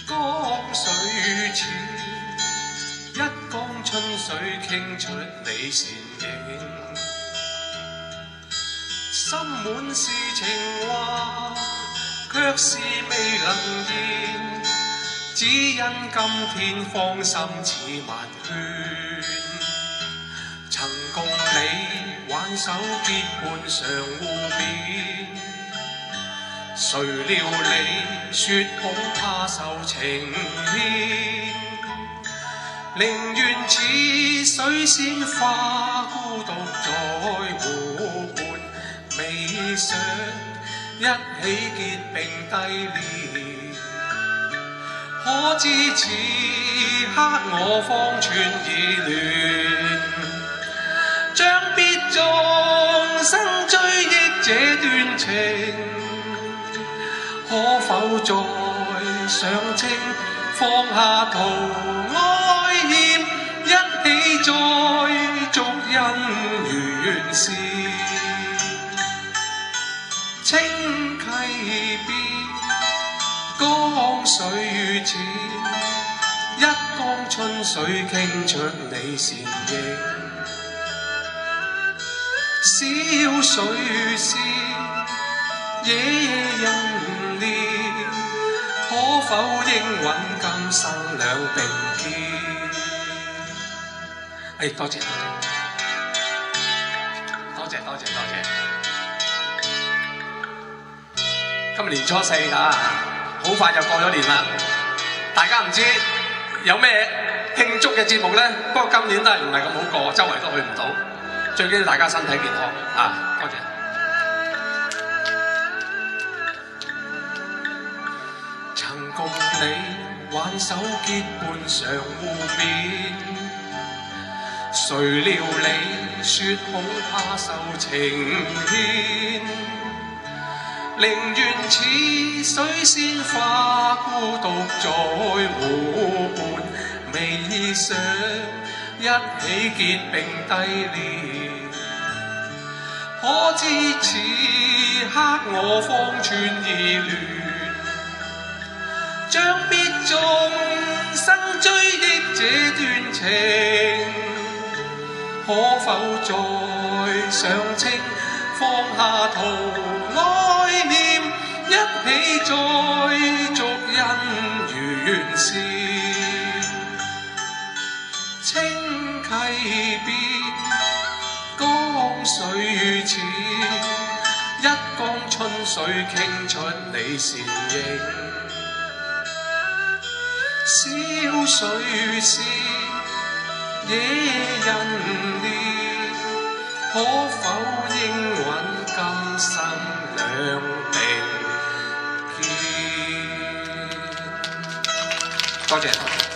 江水似一江春水傾出你倩影，心滿是情話，卻是未能言，只因今天芳心似萬圈。曾共你挽手結伴常互勉，誰料你說恐怕受情牽，寧願似水仙花孤獨在湖畔，未想一起結並蒂蓮。可知此刻我方寸已亂，將必終生追憶這段情，可否再上清放下圖哀念，一起再續姻緣事。清溪邊江水淺，一江春水傾出你倩影。小水仙，夜人戀，可否應允今生兩並肩？多謝多謝。今日年初四啊，好快就過咗年啦。大家唔知有咩慶祝嘅節目呢？不過今年都係唔係咁好過，周圍都去唔到。最緊要大家身體健康啊！多謝。曾共你挽手結伴常互勉，誰料你說恐怕受情牽，寧願似水仙花孤獨在湖畔，未想一起結並蒂蓮。可知此刻我方寸已亂，將必終生追憶這段情，可否再上清放下圖哀念，一起再續姻緣事。清溪邊江水淺，一江春水傾出你倩影。小水仙，野人戀，可否應允今生兩並肩？多謝。